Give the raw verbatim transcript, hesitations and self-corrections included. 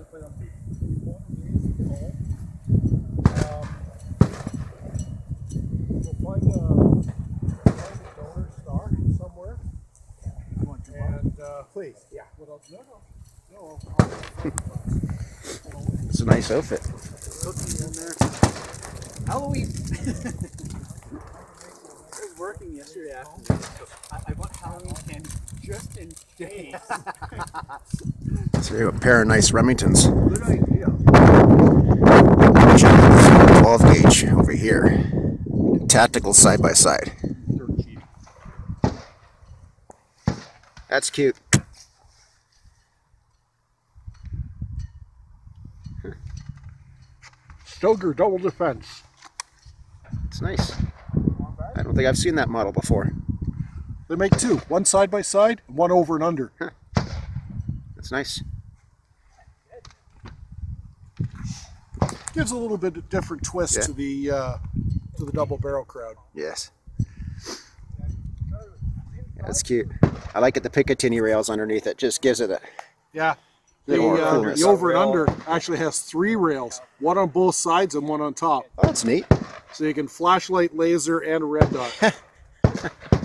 Please, yeah. It's a nice outfit. Cookies in there. Halloween. I was working yesterday afternoon, so I, I bought Halloween candy just in case. So you have a pair of nice Remingtons. Good idea. twelve gauge over here. Tactical side by side. That's cute. Stoker double defense. It's nice. I don't think I've seen that model before. They make two, one side by side, and one over and under. Huh. That's nice. Gives a little bit of different twist Yeah. to the uh, to the double barrel crowd. Yes. That's cute. I like it, the Picatinny rails underneath it. Just gives it a Yeah. The, little more uh, coolness. the over and under actually has three rails, one on both sides and one on top. Oh, that's neat. So you can flashlight, laser, and red dot.